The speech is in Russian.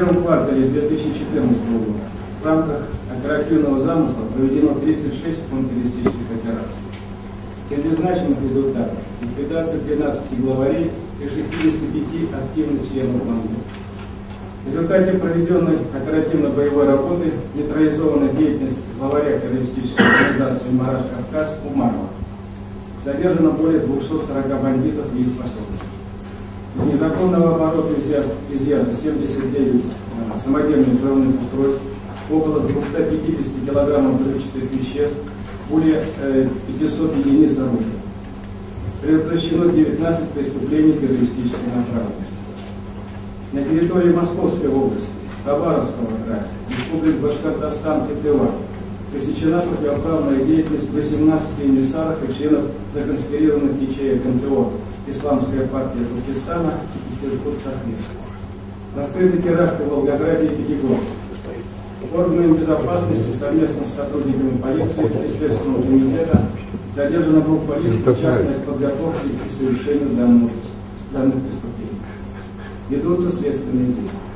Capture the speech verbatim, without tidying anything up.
первом квартале две тысячи четырнадцатого года в рамках оперативного замысла проведено тридцать шесть контртеррористических операций. Среди значимых результатов – ликвидация тринадцати главарей и шестидесяти пяти активных членов банды. В результате проведенной оперативно-боевой работы нейтрализована деятельность главаря террористической организации «Мараш Кавказ» Умарова. Задержано более двухсот сорока бандитов и их пособников. Из незаконного оборота изъято семьдесят девять э, самодельных взрывных устройств, около двухсот пятидесяти килограммов взрывчатых веществ, более э, пятисот единиц оружия. Предотвращено девятнадцать преступлений террористической направленности. На территории Московской области, Хабаровского края, Республики Башкортостан и Тыва пресечена противоправная деятельность восемнадцати эмиссаров и членов законспирированных ячеек эн тэ о «Исламская партия Туркестана» и «Хизбут Тахрир». Раскрыты теракты в Волгограде и Пятигорске. Органами безопасности совместно с сотрудниками полиции и Следственного комитета задержана группа лиц, причастных к подготовке и совершению данных преступлений. Ведутся следственные действия.